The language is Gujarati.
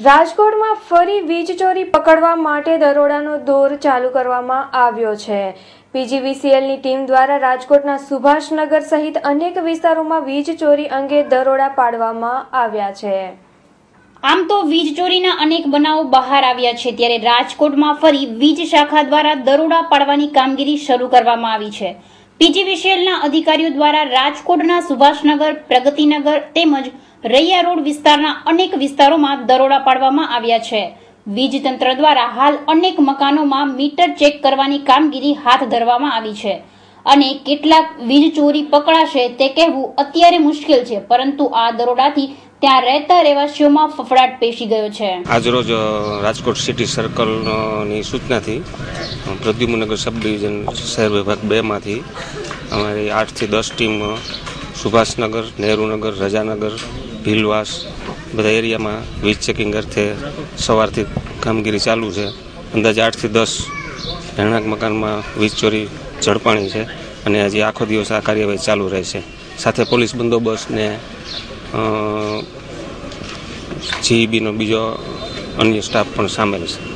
રાજકોટમાં ફરી વીજ ચોરી પકડવા માટે દરોડાનો દોર ચાલુ કરવામાં આવ્યો છે। પીજીવીસીએલની ટીમ દ્વારા રાજકોટના સુભાષનગર સહિત અનેક વિસ્તારોમાં વીજ ચોરી અંગે દરોડા પાડવામાં આવ્યા છે। આમ તો વીજ ચોરીના અનેક બનાવો બહાર આવ્યા છે, ત્યારે રાજકોટમાં ફરી વીજ શાખા દ્વારા દરોડા પાડવાની કામગીરી શરૂ કરવામાં આવી છે। પીજીવીસીએલના અધિકારીઓ દ્વારા રાજકોટના સુભાષનગર, પ્રગતિનગર તેમજ રૈયા રોડ વિસ્તારના અનેક વિસ્તારોમાં દરોડા પાડવામાં આવ્યા છે। વીજ તંત્ર દ્વારા હાલ અનેક મકાનોમાં મીટર ચેક કરવાની કામગીરી હાથ ધરવામાં આવી છે અને કેટલાક વીજ ચોરી પકડાશે તે કહેવું અત્યારે મુશ્કેલ છે, પરંતુ આ દરોડાથી ત્યાં રહેતા રહેવાસીઓમાં ફફડાટ પેસી ગયો છે। આજરોજ રાજકોટ સિટી સર્કલની સૂચનાથી પ્રદ્યુમ્નનગર સબ ડિવિઝન શહેર વિભાગ 2 માંથી અમારી 8 થી 10 ટીમ સુભાષનગર, નહેરુનગર, રજાનગર, ભીલવાસ બધા એરિયામાં વીજ ચેકિંગ અર્થે સવારથી કામગીરી ચાલુ છે। અંદાજે 8 થી 10 રહેણાંક મકાનમાં વીજ ચોરી ઝડપાણી છે અને હજી આખો દિવસ આ કાર્યવાહી ચાલુ રહેશે। સાથે પોલીસ બંદોબસ્ત ને જીઈબીનો બીજો અન્ય સ્ટાફ પણ સામેલ છે।